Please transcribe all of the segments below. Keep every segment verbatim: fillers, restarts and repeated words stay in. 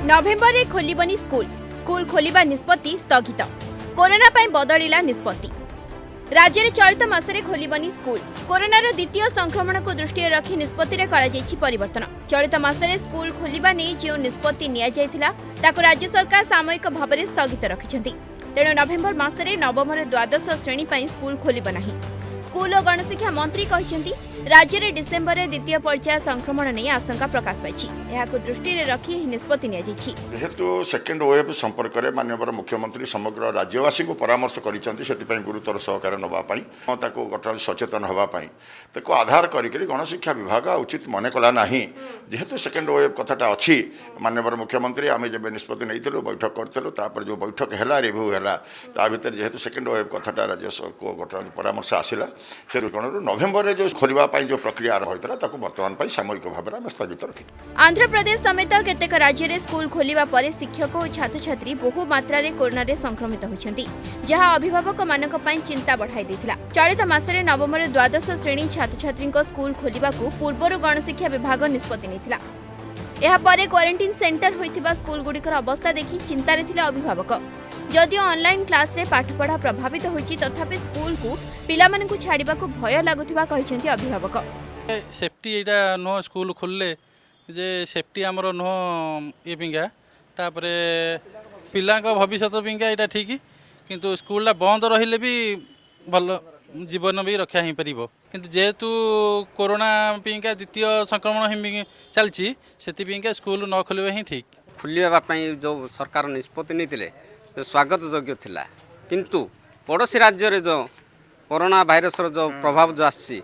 नवेम्बर रे खोलिबनी school school खोलिबा निष्पत्ति स्थगित। कोरोना पाई बदलिला निष्पत्ति। राज्य में चलित मासरे खोलिबनी स्कूल। कोरोनार द्वितीय संक्रमण को दृष्टि रखी निष्पत्ति रे करा जायछि परिवर्तन। चलित मासरे स्कूल खोलिबा नै जे निष्पत्ति निया जायथिला ताको राज्य सरकार सामयिक भाव में स्थगित रखिछन्ति। तेणु नवेम्बर मासरे नवम रे द्वादश श्रेणी पाई स्कूल खोलिबा नाही। स्कूल और गणशिक्षा मंत्री कहते राज्य में डिसेम्बर में द्वितीय पर्याय संक्रमण नहीं आशंका प्रकाश पाई दृष्टि रखी निष्पत्ति जेहेतु सेकेंड वेव संपर्क में माननीय मुख्यमंत्री समग्र राज्यवासी को परामर्श कर गुरुतर सहकार नापी गठन सचेतन होगापी ताको आधार करके गणशिक्षा विभाग उचित मन कला ना जेहेतु सेकेंड वेव कथाटा अच्छी माननीय मुख्यमंत्री आम जब निष्पत्ति नहीं बैठक करूँ जो बैठक है रिव्यू है ता भर जेहेतु सेकेंड वेव कथाटा राज्य को गठन परामर्श आसला से दृष्टिकोण नवेम्बर में जो खोलवा जो प्रक्रिया आरंभ होता है वर्तमान सामयिक भाव में स्थगित रखी। आंध्र प्रदेश समेत केतेक राज्य में स्कूल खोलिबा परे शिक्षक और छात्र छात्री बहु मात्रा रे कोरोना रे संक्रमित होइछन्ति जहां अभिभावक मानक पई चिंता बढ़ाई देथिला। चलित मासरे नवम रे द्वादश श्रेणी छात्र छात्री स्कूल खोलिबा को पूर्वरु गणशिक्षा विभाग निष्पत्ति नेथिला। एहा परे क्वारंटाइन सेंटर होइथिबा स्कूल गुडिकर अवस्था देखि चिंता रे थिले अभिभावक। जदिओ ऑनलाइन क्लास रे पाठपढ़ा प्रभावित होइछि तथापि स्कूल को पिला मानन को छाड़िबा को भय लागुथिबा कहिसेंति अभिभावक। सेफ्टी एटा नो स्कूल खोलले जे सेफ्टी हमरो नो ए पिंगा तापरे पिला को भविष्य पिंगा एटा ठीक किंतु स्कूलला बंद रहिले भी भल जीवन भी रक्षा ही परिबो किंतु जेहेतु कोरोना पिंका द्वितीय संक्रमण चलछि सेति पिंका स्कूल न खोलिबा ही ठीक। खोलिबा पई जो सरकार निष्पत्ति नेतिले स्वागत योग्य थिला किंतु पड़ोसी राज्य रे जो कोरोना वायरस रो जो प्रभाव जो आछि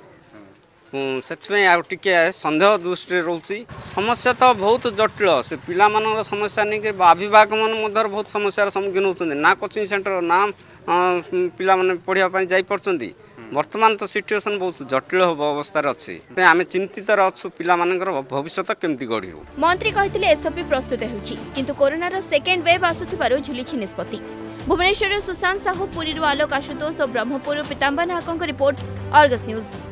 से आगे सन्देह दृष्टि रोची समस्या तो बहुत जटिल से पिला मान समस्या नहीं कि अभिभावक मन बहुत समस्यार सम्मुखीन होते ना कोचिंग सेंटर ना पिला माने पढ़ाई जापी वर्तमान तो सिचुएसन बहुत जटिल अवस्था अच्छी आम चिंतित अच्छु पिला भविष्य केमती गढ़। मंत्री कहते एसओपी प्रस्तुत होती कोरोनार सेकेंड वेव आसुथिबारु झुलिछि निष्पत्ति। भुवनेश्वर सुशांत साहू, पुरी आलोक आशुतोष और ब्रह्मपुर पीताम्बर नाहक रिपोर्ट, अर्गस न्यूज।